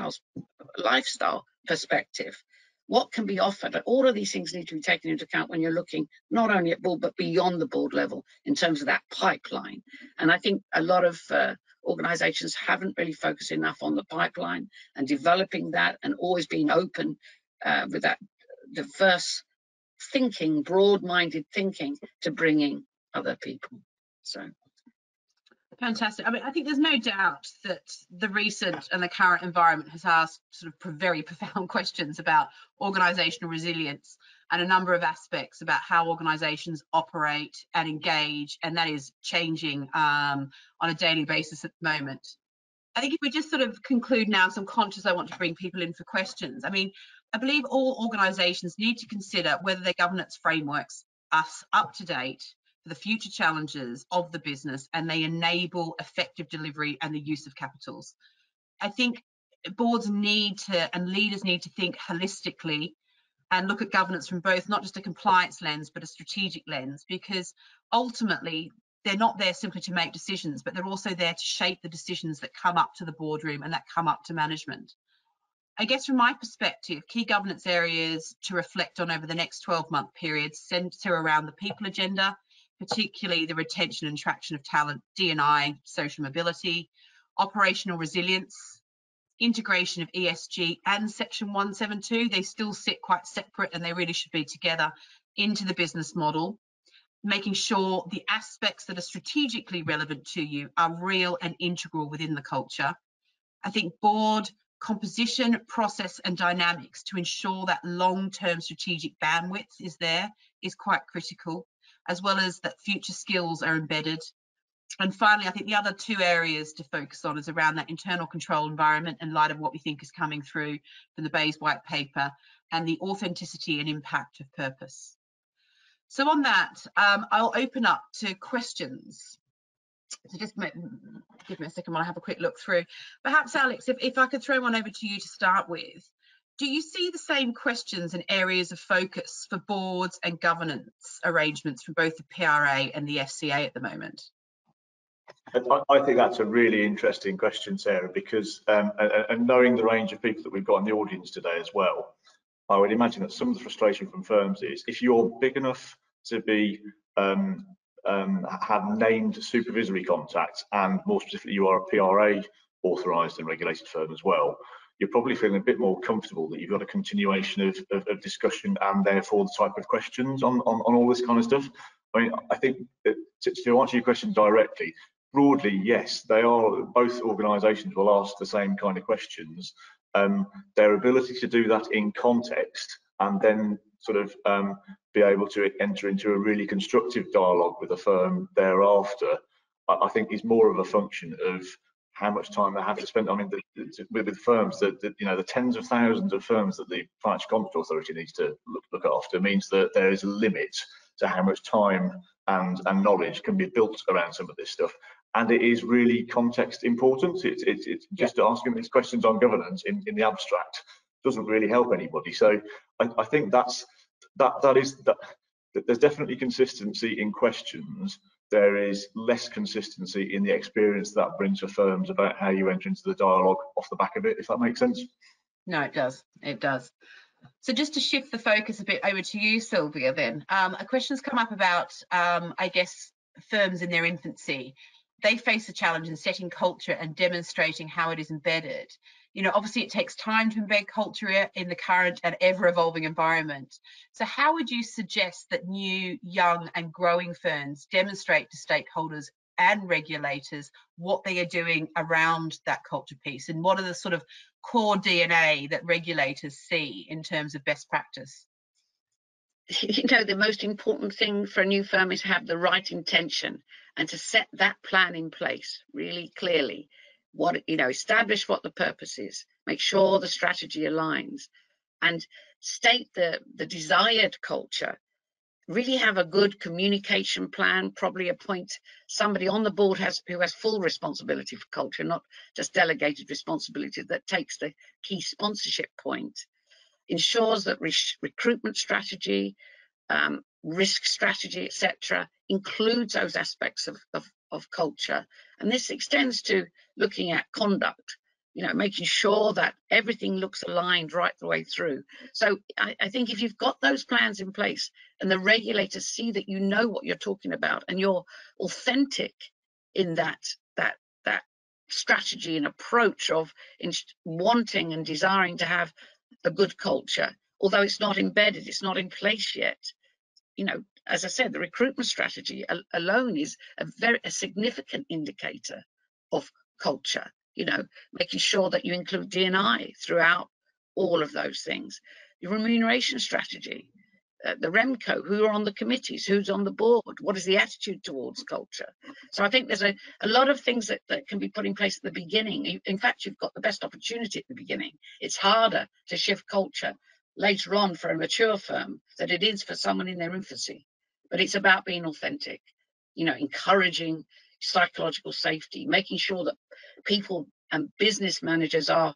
lifestyle perspective. What can be offered? All of these things need to be taken into account when you're looking not only at board but beyond the board level in terms of that pipeline. And I think a lot of organizations haven't really focused enough on the pipeline and developing that, and always being open with that diverse thinking, broad-minded thinking, to bringing other people. So fantastic. I mean, I think there's no doubt that the recent and the current environment has asked sort of very profound questions about organisational resilience and a number of aspects about how organisations operate and engage, and that is changing on a daily basis at the moment. I think if we just sort of conclude now, so I'm conscious I want to bring people in for questions. I mean, I believe all organisations need to consider whether their governance frameworks are up to date for the future challenges of the business, and they enable effective delivery and the use of capitals. I think boards need to, and leaders need to, think holistically and look at governance from both not just a compliance lens but a strategic lens, because ultimately they're not there simply to make decisions, but they're also there to shape the decisions that come up to the boardroom and that come up to management. I guess from my perspective, key governance areas to reflect on over the next 12-month period centre around the people agenda, particularly the retention and attraction of talent, D&I, social mobility, operational resilience, integration of ESG and Section 172. They still sit quite separate and they really should be together into the business model, making sure the aspects that are strategically relevant to you are real and integral within the culture. I think board composition, process and dynamics to ensure that long-term strategic bandwidth is there is quite critical, as well as that future skills are embedded. And finally, I think the other two areas to focus on is around that internal control environment in light of what we think is coming through from the Bayes White Paper, and the authenticity and impact of purpose. So on that, I'll open up to questions. So just give me a second while I have a quick look through. Perhaps, Alex, if I could throw one over to you to start with. Do you see the same questions and areas of focus for boards and governance arrangements from both the PRA and the FCA at the moment? I think that's a really interesting question, Sarah, because and knowing the range of people that we've got in the audience today as well, I would imagine that some of the frustration from firms is if you're big enough to be have named supervisory contacts, and more specifically you are a PRA authorised and regulated firm as well, you're probably feeling a bit more comfortable that you've got a continuation of discussion and therefore the type of questions on all this kind of stuff. I mean, I think that to answer your question directly, broadly, yes, they are, both organisations will ask the same kind of questions, their ability to do that in context and then sort of be able to enter into a really constructive dialogue with a firm thereafter, I think is more of a function of how much time they have to spend. I mean, with firms, you know, the tens of thousands of firms that the Financial Conduct Authority needs to look after means that there is a limit to how much time and knowledge can be built around some of this stuff. And it is really context important. It's just asking these questions on governance in the abstract doesn't really help anybody. So I think there's definitely consistency in questions. There is less consistency in the experience that brings for firms about how you enter into the dialogue off the back of it, if that makes sense. No, it does. It does. So just to shift the focus a bit over to you, Sylvia, then, a question's come up about, I guess, firms in their infancy. They face a challenge in setting culture and demonstrating how it is embedded. You know, obviously it takes time to embed culture in the current and ever-evolving environment. So how would you suggest that new, young and growing firms demonstrate to stakeholders and regulators what they are doing around that culture piece, and what are the sort of core DNA that regulators see in terms of best practice? You know, the most important thing for a new firm is to have the right intention and to set that plan in place really clearly. What, you know, establish what the purpose is, make sure the strategy aligns, and state the desired culture. Really have a good communication plan, probably appoint somebody on the board who has full responsibility for culture, not just delegated responsibility, that takes the key sponsorship point, ensures that recruitment strategy, risk strategy, etc., includes those aspects of culture. And this extends to looking at conduct, you know, making sure that everything looks aligned right the way through. So I think if you've got those plans in place and the regulators see that you know what you're talking about and you're authentic in that strategy and approach of wanting and desiring to have a good culture, although it's not embedded, it's not in place yet. You know, as I said, the recruitment strategy alone is a significant indicator of culture. You know, making sure that you include D&I throughout all of those things. Your remuneration strategy, the REMCO, who are on the committees, who's on the board, what is the attitude towards culture? So I think there's a lot of things that can be put in place at the beginning. In fact, you've got the best opportunity at the beginning. It's harder to shift culture later on for a mature firm than it is for someone in their infancy. But it's about being authentic, you know, encouraging psychological safety, making sure that people and business managers are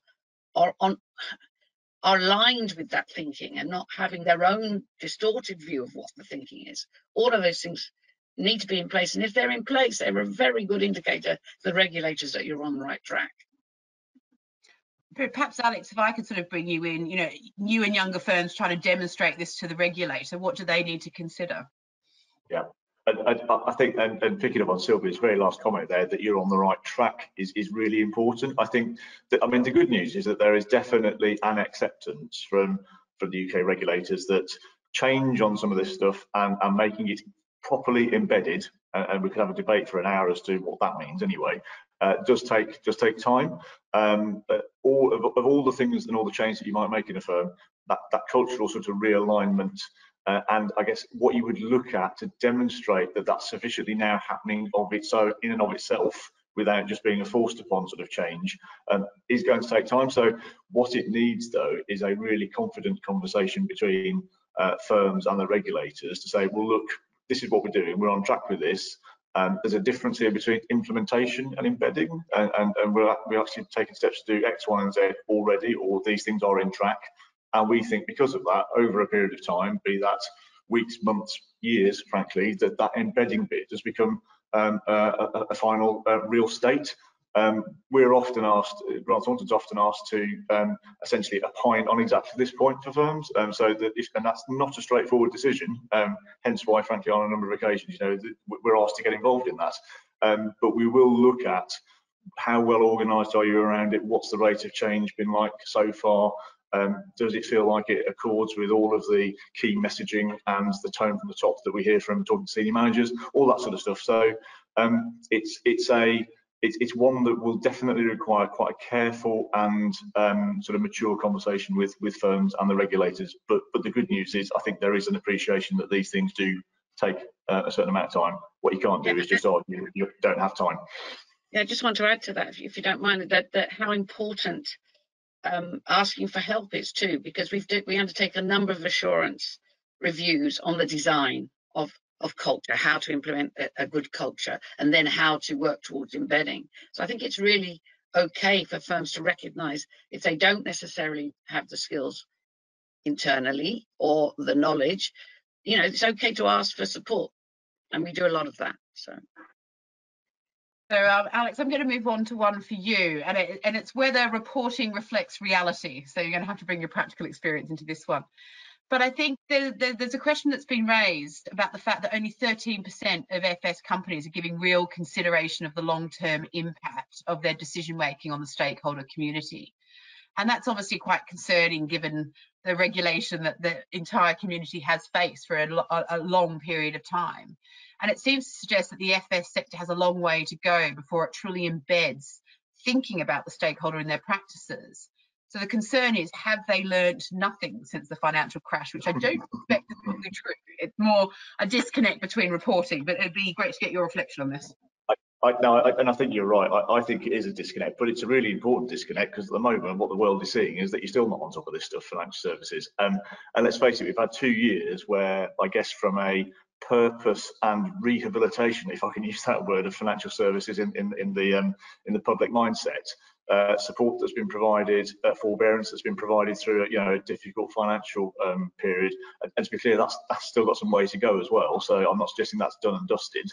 aligned with that thinking and not having their own distorted view of what the thinking is. All of those things need to be in place, and if they're in place, they're a very good indicator to the regulators that you're on the right track. Perhaps, Alex, if I could sort of bring you in, you know, new and younger firms trying to demonstrate this to the regulator, what do they need to consider? Yeah, I think, and picking up on Sylvia's very last comment there, that you're on the right track is really important. I think that, I mean, the good news is that there is definitely an acceptance from the UK regulators that change on some of this stuff and making it properly embedded, and we could have a debate for an hour as to what that means anyway, does take time. All the things and all the changes that you might make in a firm, that cultural sort of realignment, and I guess what you would look at to demonstrate that that's sufficiently now happening in and of itself, without just being a forced upon sort of change, is going to take time. So what it needs, though, is a really confident conversation between firms and the regulators to say, well, look, this is what we're doing, we're on track with this. There's a difference here between implementation and embedding, and we're actually taking steps to do X, Y, and Z already, or these things are in track. And we think because of that, over a period of time, be that weeks, months, years, frankly, that embedding bit has become a final real state. We're often asked, Grant Thornton's often asked to essentially opine on exactly this point for firms, so that and that's not a straightforward decision. Hence why, frankly, on a number of occasions, you know, we're asked to get involved in that. But we will look at how well organised are you around it. What's the rate of change been like so far? Does it feel like it accords with all of the key messaging and the tone from the top that we hear from talking to senior managers, all that sort of stuff. So it's it's one that will definitely require quite a careful and sort of mature conversation with firms and the regulators. But the good news is, I think there is an appreciation that these things do take a certain amount of time. What you can't do is just argue you don't have time. Yeah, I just want to add to that, if you don't mind, that how important asking for help is too, because we undertake a number of assurance reviews on the design of culture, how to implement a good culture, and then how to work towards embedding. So I think it's really okay for firms to recognise if they don't necessarily have the skills internally or the knowledge, you know, it's okay to ask for support, and we do a lot of that. So Alex, I'm going to move on to one for you, and it's whether reporting reflects reality. So you're going to have to bring your practical experience into this one. But I think there's a question that's been raised about the fact that only 13% of FS companies are giving real consideration of the long-term impact of their decision-making on the stakeholder community. And that's obviously quite concerning given the regulation that the entire community has faced for a long period of time. And it seems to suggest that the FS sector has a long way to go before it truly embeds thinking about the stakeholder in their practices. So the concern is, have they learned nothing since the financial crash, which I don't expect is probably true. It's more a disconnect between reporting, but it'd be great to get your reflection on this. And I think you're right. I think it is a disconnect, but it's a really important disconnect because at the moment what the world is seeing is that you're still not on top of this stuff, financial services. And let's face it, we've had 2 years where, I guess, from a purpose and rehabilitation, if I can use that word, of financial services in the public mindset. Support that's been provided, forbearance that's been provided through a difficult financial period, and to be clear, that's still got some way to go as well. So I'm not suggesting that's done and dusted.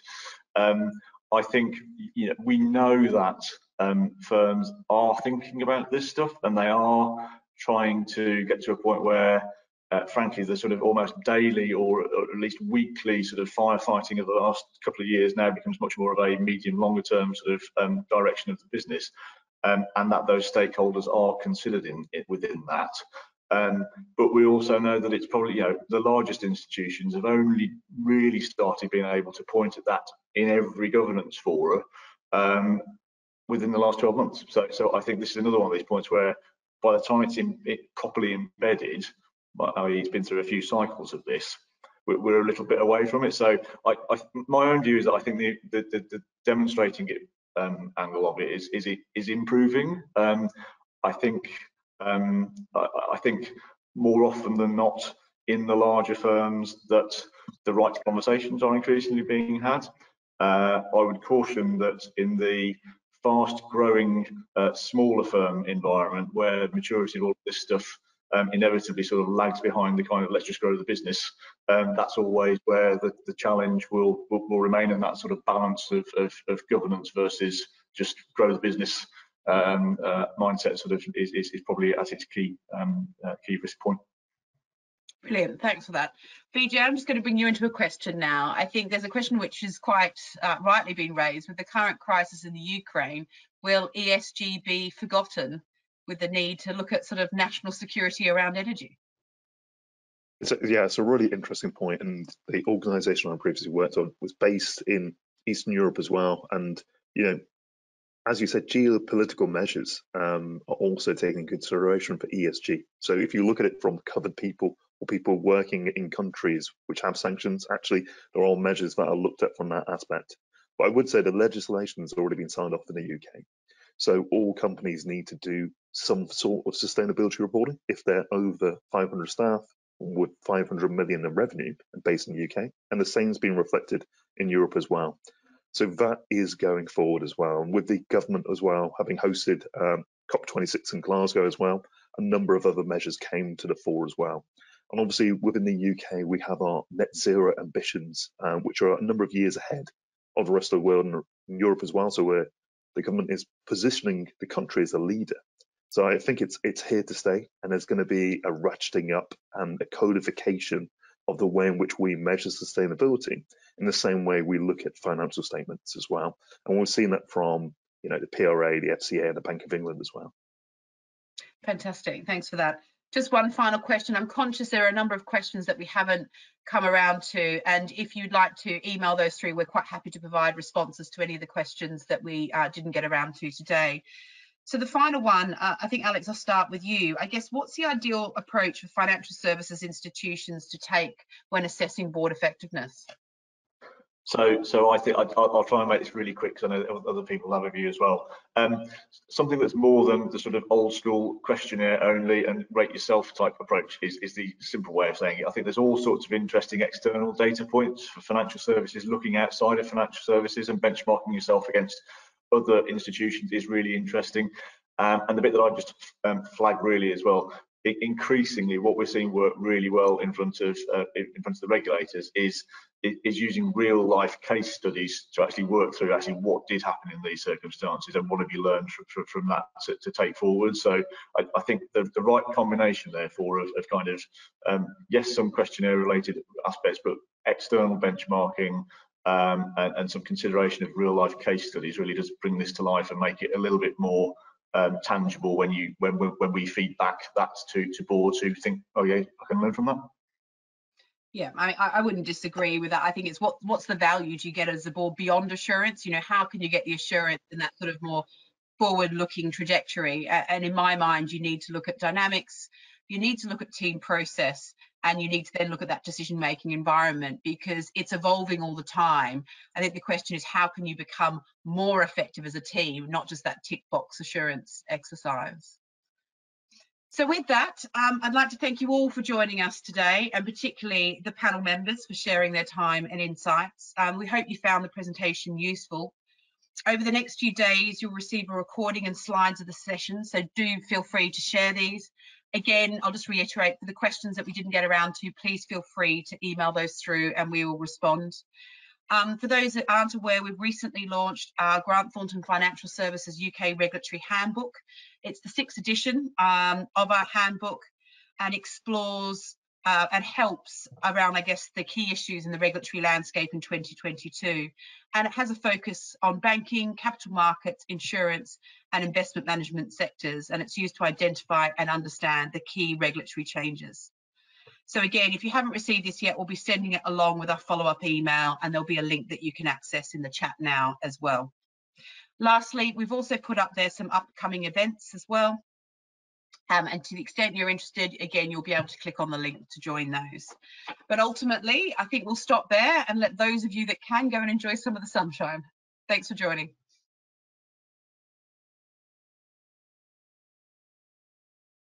I think we know that firms are thinking about this stuff, and they are trying to get to a point where, frankly, the sort of almost daily or at least weekly sort of firefighting of the last couple of years now becomes much more of a medium, longer term sort of direction of the business. And that those stakeholders are considered within that. But we also know that it's probably, the largest institutions have only really started being able to point at that in every governance forum within the last 12 months. So I think this is another one of these points where by the time it's properly embedded, i.e. it's been through a few cycles of this, we're a little bit away from it. So my own view is that I think the demonstrating it angle of it is improving. I think more often than not in the larger firms that the right conversations are increasingly being had. I would caution that in the fast growing smaller firm environment where maturity of all this stuff inevitably sort of lags behind the kind of let's just grow the business, that's always where the challenge will remain, and that sort of balance of governance versus just grow the business mindset sort of is probably at its key risk point. Brilliant, thanks for that. Vijay, I'm just going to bring you into a question now. I think there's a question which is quite rightly been raised. With the current crisis in the Ukraine, will ESG be forgotten with the need to look at sort of national security around energy? It's a really interesting point, and the organisation I previously worked on was based in Eastern Europe as well. And as you said, geopolitical measures are also taken into consideration for ESG. So if you look at it from covered people or people working in countries which have sanctions, actually there are all measures that are looked at from that aspect. But I would say the legislation has already been signed off in the UK. So all companies need to do some sort of sustainability reporting if they're over 500 staff with 500 million in revenue based in the UK. And the same's been reflected in Europe as well. So that is going forward as well. And with the government as well, having hosted COP26 in Glasgow as well, a number of other measures came to the fore as well. And obviously within the UK, we have our net zero ambitions, which are a number of years ahead of the rest of the world and in Europe as well. So where the government is positioning the country as a leader. So I think it's here to stay, and there's going to be a ratcheting up and a codification of the way in which we measure sustainability in the same way we look at financial statements as well. And we've seen that from the PRA, the FCA and the Bank of England as well. Fantastic, thanks for that. Just one final question. I'm conscious there are a number of questions that we haven't come around to, and if you'd like to email those through, we're quite happy to provide responses to any of the questions that we didn't get around to today. So the final one, I think, Alex, I'll start with you. I guess, what's the ideal approach for financial services institutions to take when assessing board effectiveness? So I think I'll try and make this really quick because I know other people have a view as well. Something that's more than the sort of old school questionnaire only and rate yourself type approach is the simple way of saying it. I think there's all sorts of interesting external data points for financial services, looking outside of financial services and benchmarking yourself against other institutions is really interesting. And the bit that I've just flagged really as well, increasingly what we're seeing work really well in front of the regulators is using real life case studies to actually work through actually what did happen in these circumstances and what have you learned from that to take forward. So I think the right combination therefore of kind of yes, some questionnaire related aspects, but external benchmarking and some consideration of real life case studies really does bring this to life and make it a little bit more tangible when we feed back that to boards who think, oh yeah, I can learn from that. Yeah, I wouldn't disagree with that. I think it's what's the value do you get as a board beyond assurance? You know, how can you get the assurance in that sort of more forward-looking trajectory? And in my mind, you need to look at dynamics, you need to look at team process, and you need to then look at that decision-making environment because it's evolving all the time. I think the question is, how can you become more effective as a team, not just that tick box assurance exercise? So with that, I'd like to thank you all for joining us today, and particularly the panel members for sharing their time and insights. We hope you found the presentation useful. Over the next few days, you'll receive a recording and slides of the session, so do feel free to share these. Again, I'll just reiterate, for the questions that we didn't get around to, please feel free to email those through and we will respond. For those that aren't aware, we've recently launched our Grant Thornton Financial Services UK Regulatory Handbook. It's the 6th edition of our handbook and explores and helps around, I guess, the key issues in the regulatory landscape in 2022. And it has a focus on banking, capital markets, insurance, and investment management sectors. And it's used to identify and understand the key regulatory changes. So again, if you haven't received this yet, we'll be sending it along with our follow-up email, and there'll be a link that you can access in the chat now as well. Lastly, we've also put up there some upcoming events as well. And to the extent you're interested, again, you'll be able to click on the link to join those. But ultimately, I think we'll stop there and let those of you that can go and enjoy some of the sunshine. Thanks for joining.